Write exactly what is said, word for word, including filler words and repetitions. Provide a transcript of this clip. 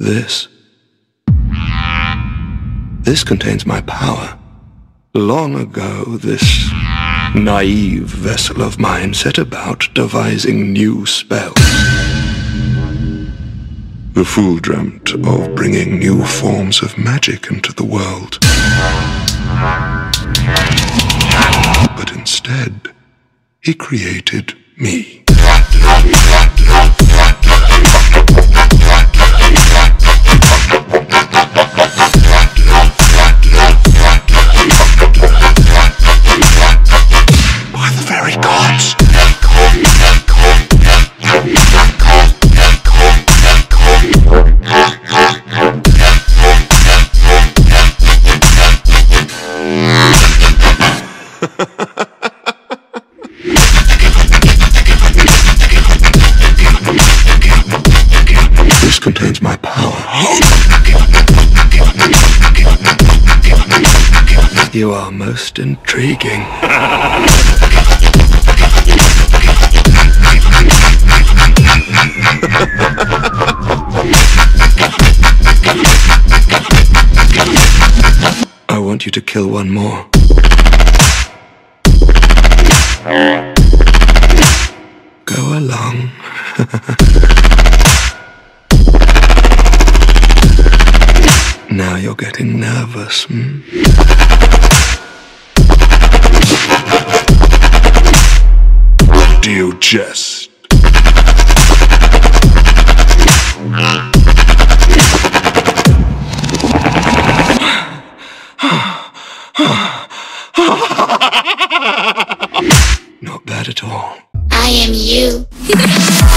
This. This contains my power. Long ago, this naive vessel of mine set about devising new spells. The fool dreamt of bringing new forms of magic into the world. But instead, he created me. By the very gods! This contains my power. You are most intriguing. I want you to kill one more. Go along. Now you're getting nervous, hmm? Do you jest? Not bad at all. I am you.